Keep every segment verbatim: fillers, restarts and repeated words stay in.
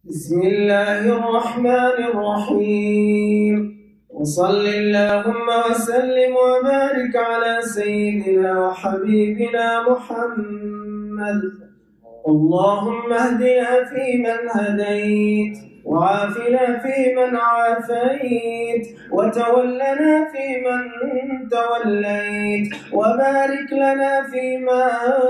بسم الله الرحمن الرحيم وصل اللهم وسلم وبارك على سيدنا وحبيبنا محمد. اللهم اهدنا فيمن هديت وعافنا فيمن عافيت وتولنا فيمن توليت وبارك لنا فيما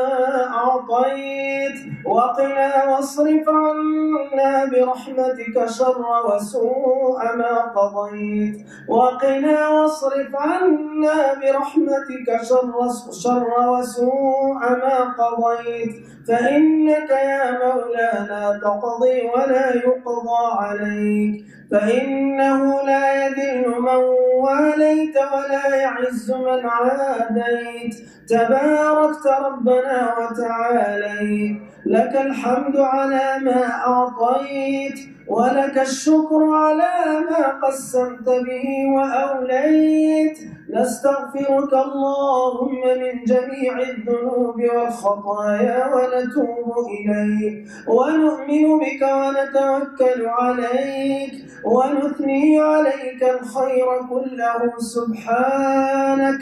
أعطيت وقنا واصرف عنا برحمتك شر وسوء ما قضيت وقنا واصرف عنا برحمتك شر شر وسوء ما قضيت فإنك يا مولانا تقضي ولا يقضى عليك فإنه لا يذل من واليت ولا يعز من عاديت تباركت ربنا وتعاليت. لك الحمد على ما أعطيت ولك الشكر على ما قسمت به وأوليت. نستغفرك اللهم من جميع الذنوب والخطايا ونتوب إليك ونؤمن بك ونتوكل عليك ونثني عليك الخير كله. سبحانك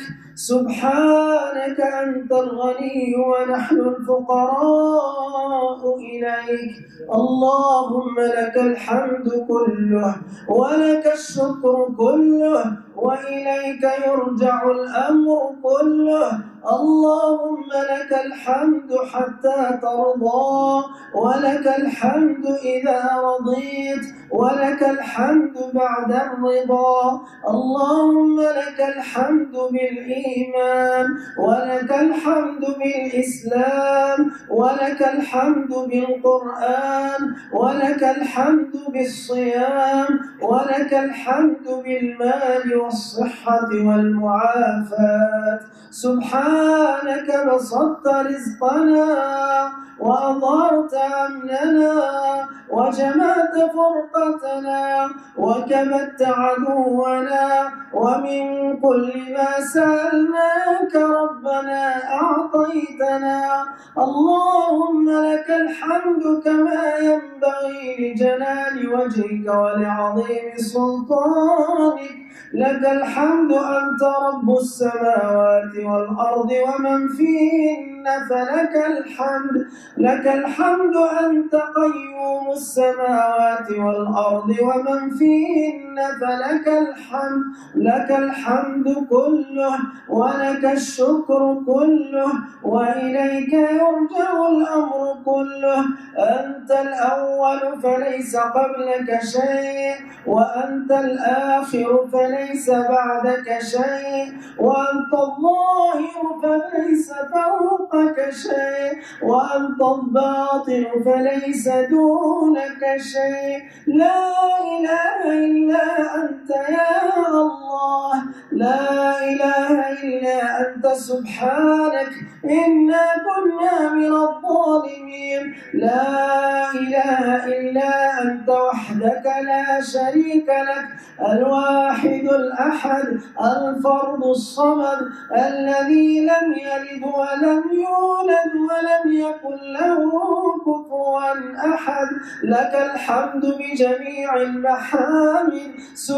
سبحانك أنت الغني ونحن الفقراء إليك. اللهم لك الحمد كله ولك الشكر كله وإليك يرجع الأمر كله. اللهم لك الحمد حتى ترضى ولك الحمد إذا رضيت ولك الحمد بعد الرضا. اللهم لك الحمد بالإيمان ولك الحمد بالإسلام ولك الحمد بالقرآن ولك الحمد بالصيام ولك الحمد بالمال والصحة والمعافاة. سبحانك بسطت رزقنا وأظهرت أمننا وجمعت فرقتنا وكبت عدونا ومن كل ما سألناك ربنا أعطيتنا. اللهم لك الحمد كما ينبغي لجلال وجهك ولعظيم سلطانك. لك الحمد أنت رب السماوات والأرض ومن فيهن فلك الحمد. لك الحمد أنت قيوم السماوات والأرض ومن فيهن فلك الحمد. لك الحمد كله ولك الشكر كله وإليك يرجع الأمر كله. أنت الأول فليس قبلك شيء وأنت الآخر فليس بعدك شيء وأنت الظاهر فليس فوقك شيء وأنت الباطن فليس دونك شيء. لا إله إلا أنت يا الله، لا إله إلا أنت سبحانك إنا كنا من الظالمين. لا إله إلا أنت وحدك لا شريك لك الواحد الأحد الفرد الصمد الذي لم يلد ولم يولد ولم يكن له كفوا أحد. لك الحمد بجميع المحامد.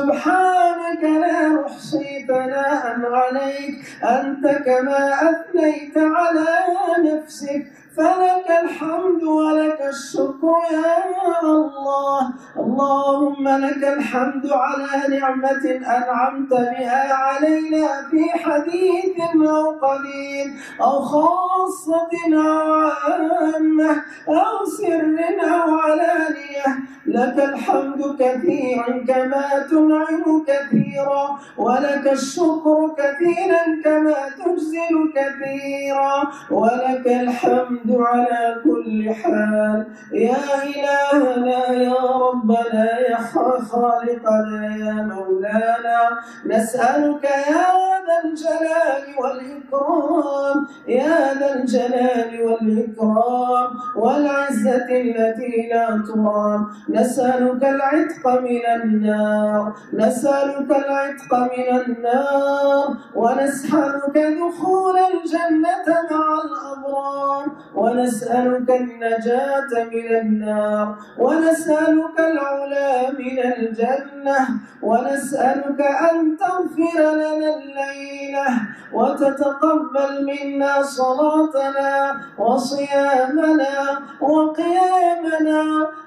سبحانك لا نحصي ثناء عليك أنت كما أثنيت على نفسك. فلك الحمد ولك الشكر يا الله. اللهم لك الحمد على نعمة أنعمت بها علينا في حديث أو قديم أو خاصة أو عامة أو سر أو علانية. لك الحمد كثيرا كما تنعم كثيرا ولك الشكر كثيرا كما تجزل كثيرا ولك الحمد على كل حال. يا إلهنا يا ربنا يا خالقنا يا مولانا، نسألك يا ذا الجلال والإكرام يا ذا الجلال والإكرام والعزة التي لا ترام، نسألك العتق من النار نسألك العتق من النار ونسألك دخول الجنة مع الأبرار، ونسألك النجاة من النار، ونسألك العلا من الجنة، ونسألك أن تغفر لنا الليلة وتتقبل منا صلاتنا وصيامنا وقيامنا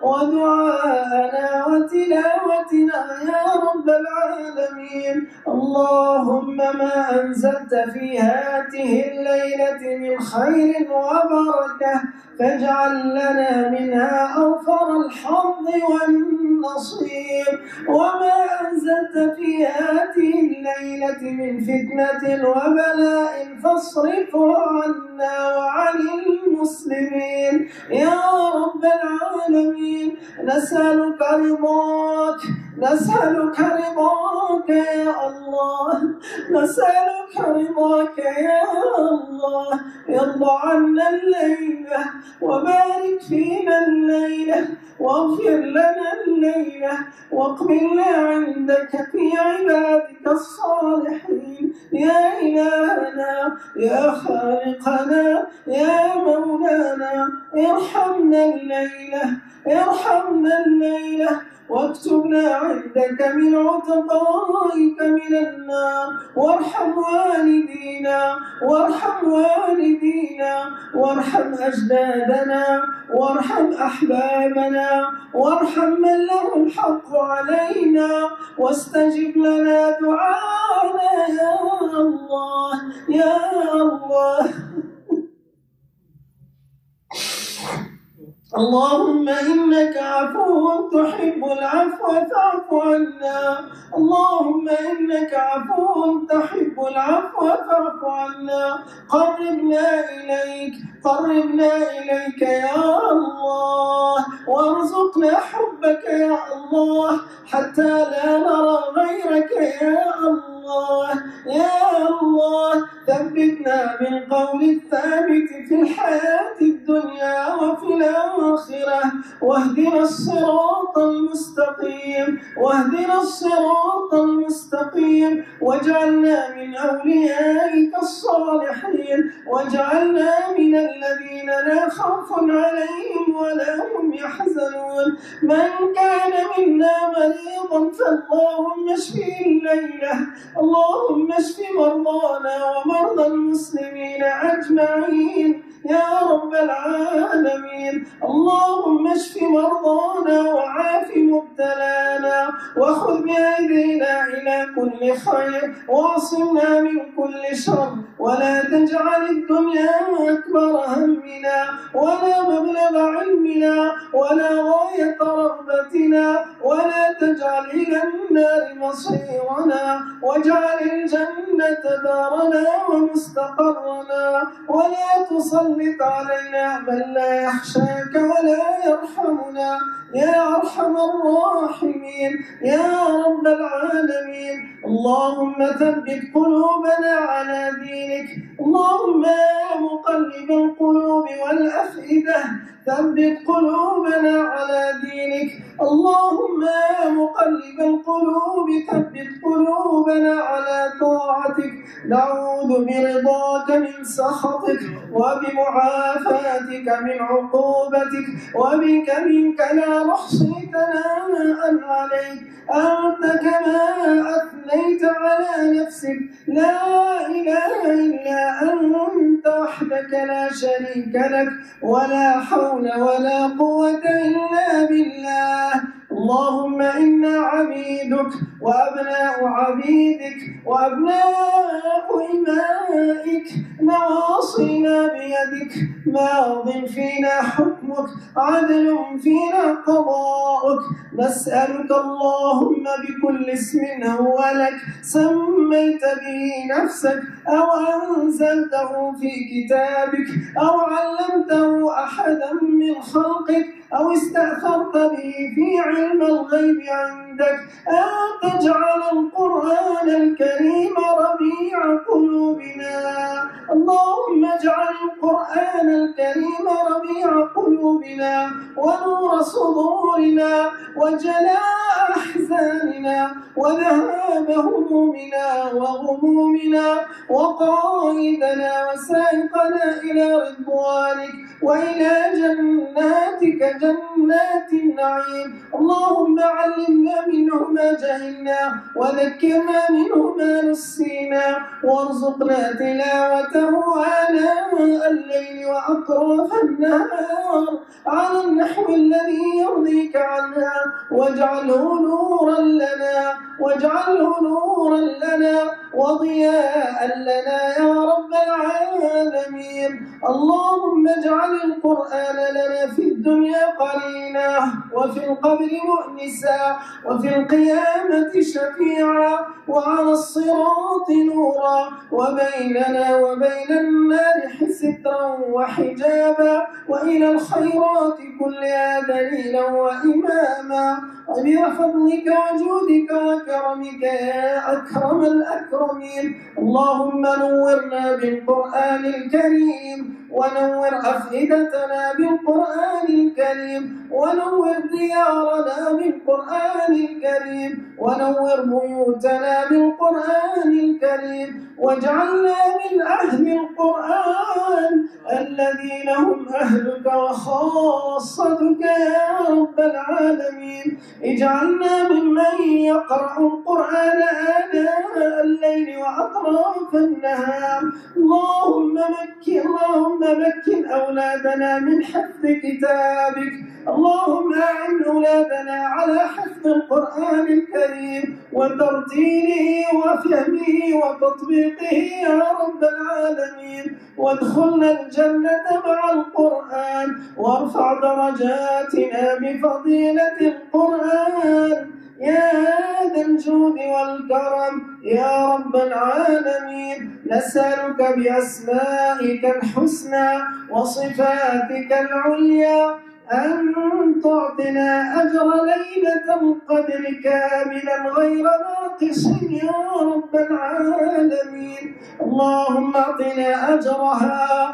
ودعاءنا وتلاوتنا يا رب العالمين. اللهم ما أنزلت في هذه الليلة من خير وبركة فاجعل لنا منها أوفر الحظ والنصيب، وما أنزلت في هذه الليلة من فتنة وبلاء فاصرفه عنا وعن المسلمين يا رب العالمين. نسألك رضاك نسألك رضاك يا الله نسألك رضاك يا الله. ارضى عنا الليلة وبارك فينا الليلة واغفر لنا الليلة واقبلنا عندك في عبادك الصالحين يا إلهنا يا خالقنا يا مولانا. ارحمنا الليلة ارحمنا الليلة واكتبنا عندك من عتقائك من النار، وارحم والدينا وارحم والدينا وارحم أجدادنا وارحم أحبابنا وارحم من له الحق علينا، واستجب لنا دعاءنا يا الله يا الله. اللهم إنك عفو تحب العفو فاعف عنا اللهم إنك عفو تحب العفو فاعف عنا. قربنا إليك قربنا إليك يا الله، وارزقنا حبك يا الله حتى لا نرى غيرك يا الله يا الله. ثبتنا بالقول الثابت في الحياة الدنيا وفي الآخرة، واهدنا الصراط المستقيم واهدنا الصراط المستقيم، واجعلنا من أوليائك الصالحين، واجعلنا من الذين لا خوف عليهم ولا هم يحزنون. من كان منا مريضا فاللهم اشفه الليلة اللهم اشف مرضانا ومرضى المسلمين أجمعين يا رب العالمين. اللهم اشف مرضانا وعاف مبتلانا، وخذ بأيدينا إلى كل خير، واعصمنا من كل شر، ولا تجعل الدنيا أكبر همنا ولا مبلغ علمنا ولا غاية رغبتنا، ولا تجعل إلى النار مصيرنا، واجعل الجنة دارنا ومستقرنا، ولا تسلط علينا من لا يخشاك ولا يرحمنا يا أرحم الراحمين يا رب العالمين. اللهم ثبت قلوبنا على دينك، اللهم يا مقلب القلوب والأفئدة ثبت قلوبنا على دينك، اللهم يا مقلب القلوب ثبت قلوبنا على طاعتك. نعوذ برضاك من سخطك وبمعافاتك من عقوبتك، وبك منك لا نحصي ثناء عليك أنت كما أثنيت على نفسك. لا إله إلا أنت وحدك لا شريك لك، ولا حول ولا قوة إلا بالله. اللهم إنا عبيدك وأبناء عبيدك وأبناء إمائك، نواصينا بيدك، ماض فينا حكمك، عدل فينا قضاؤك. نسألك اللهم بكل اسم هو لك سميت به نفسك أو أنزلته في كتابك أو علمته أحدا من خلقك أو استأثرت به في علم الغيب عندك أن تجعل القرآن الكريم ربيع قلوبنا. اللهم اجعل القرآن الكريم ربيع قلوبنا ونور صدورنا وجلاء أحزاننا وذهاب همومنا وغمومنا وقائدنا وسائقنا إلى رضوانك وإلى جناتك جنات النعيم. اللهم علمنا منه ما جهلنا وذكرنا منه ما نسينا وارزقنا تلاوته آناء الليل وأطراف النهار على النحو الذي يرضيك عنا واجعله نورا لنا واجعله نورا لنا وضياء لنا يا رب العالمين. اللهم اجعل القرآن لنا في الدنيا قرينا وفي القبر مؤنسا وفي القيامة شفيعا وعلى الصراط نورا وبيننا وبين النار سترا وحجابا وإلى الخيرات كلها دليلا وإماما بفضلك وجودك وكرمك يا أكرم الأكرمين. اللهم نورنا بالقرآن الكريم ونور أفئدتنا بالقرآن الكريم ونور ديارنا بالقرآن الكريم ونور بيوتنا بالقرآن الكريم واجعلنا من أهل القرآن الذين هم أهلك وخاصتك يا رب العالمين. اجعلنا ممن يقرأ القرآن آناء الليل وأطراف النهار. اللهم مكن اللهم مكن أولادنا من حفظ كتابك. اللهم أعن أولادنا على حفظ القرآن الكريم وترتيله وفهمه وتطبيقه يا رب العالمين وادخلنا الجنة مع القرآن وارفع درجاتنا بفضيلة القرآن يا ذا الجود والكرم يا رب العالمين. نسألك بأسمائك الحسنى وصفاتك العليا أن تعطنا أجر ليلة القدر كاملا غير ناقص يا رب العالمين. اللهم اعطنا أجرها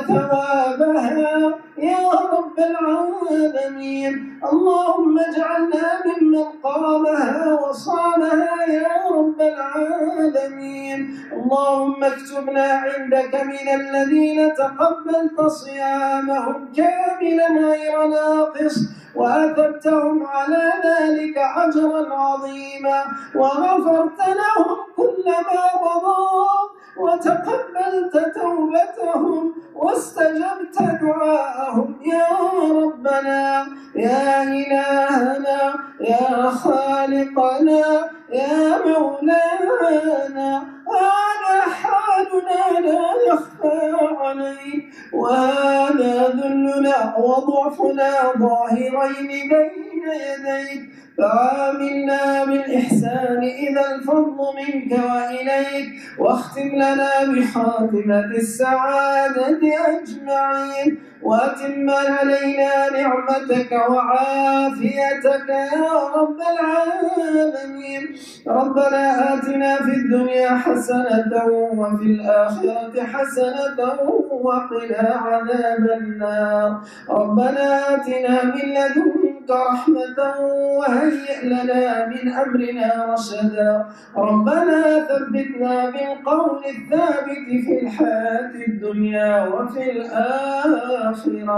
وثوابها يا رب العالمين. اللهم اجعلنا ممن قامها وصامها يا رب العالمين. اللهم اكتبنا عندك من الذين تقبلت صيامهم كاملا غير ناقص وأثبتهم على ذلك أجرا عظيما وغفرت لهم كل ما مضى وتقبلت توبتهم واستجبت دعاءهم يا ربنا يا إلهنا يا خالقنا يا مولانا. هذا حالنا لا يخفى عليك وهذا ذلنا وضعفنا ظاهرين بين يديك فعاملنا بالإحسان إذا الفضل منك وإليك واختم لنا بخاتمة السعادة أجمعين وأتم علينا نعمتك وعافيتك يا رب العالمين. ربنا آتنا في الدنيا حسنة وفي الآخرة حسنة وقنا عذاب النار. ربنا آتنا من لدنك رحمة وهيئ لنا من أمرنا رشدا. ربنا ثبتنا بالقول الثابت في الحياة الدنيا وفي الآخرة.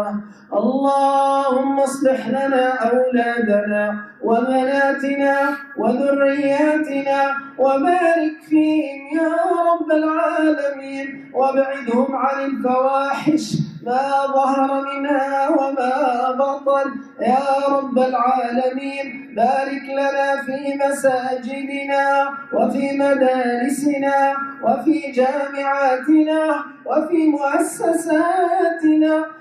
اللهم اصلح لنا أولادنا وبناتنا وذرياتنا وبارك فيهم يا رب العالمين وابعدهم عن الفواحش ما ظهر منها وما بطن يا رب العالمين. بارك لنا في مساجدنا وفي مدارسنا وفي جامعاتنا وفي مؤسساتنا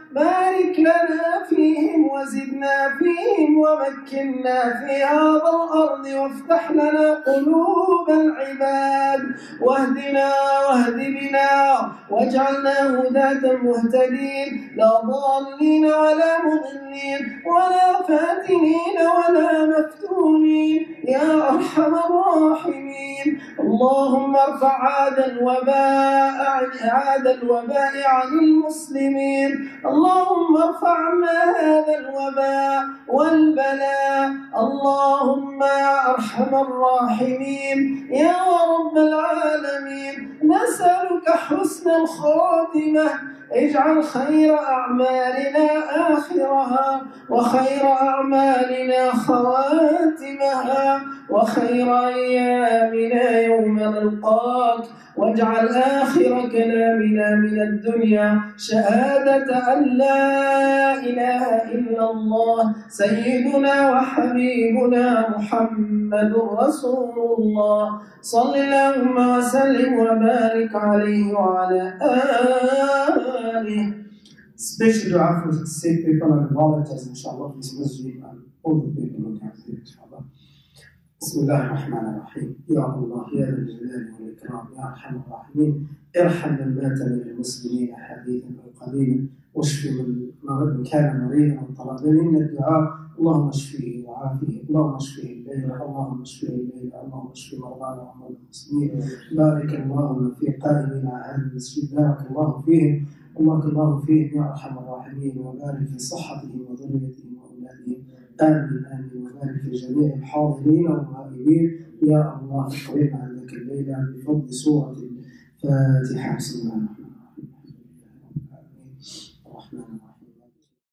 بارك لنا فيهم وزدنا فيهم ومكنا في هذا الأرض وافتح لنا قلوب العباد واهدنا واهد بنا واجعلنا هداة مهتدين لا ضالين ولا مضلين ولا فاتنين ولا مفتونين يا أرحم الراحمين. اللهم ارفع عاد الوباء عاد الوباء عن المسلمين. اللهم ارفع عنا هذا الوباء والبلاء. اللهم يا أرحم الراحمين يا رب العالمين نسألك حسن الخاتمة. اجعل خير أعمالنا آخرها وخير أعمالنا خواتمها وخير أيامنا يوم نلقاك واجعل آخر كلامنا من الدنيا شهادة أن لا إله إلا الله سيدنا وحبيبنا محمد رسول الله. صل اللهم وسلم وبارك عليه وعلى آله. Special dua for sick people and volunteers, inshallah, this masjid and all the people who can see, inshallah. بسم الله الرحمن الرحيم. يا الله يا ذا الجلال والإكرام يا أرحم الراحمين ارحم من مات من المسلمين حديثا أو قديما واشف من كان مريضا وطلب منا الدعاء. اللهم اشفيه وعافيه اللهم اشفيه الليل اللهم اشفيه الليل اللهم اشف مرضانا ومرضى المسلمين. بارك اللهم في قائمنا هذا المسجد بارك الله فيهم بارك الله فيهم يا أرحم الراحمين وبارك في صحتهم وذريتهم وأولادهم. آمين آمين. وبارك في جميع الحاضرين والغائبين يا الله. اقبلنا عندك الليلة بفضل سورة الفاتحة. بسم الله الرحمن الرحيم.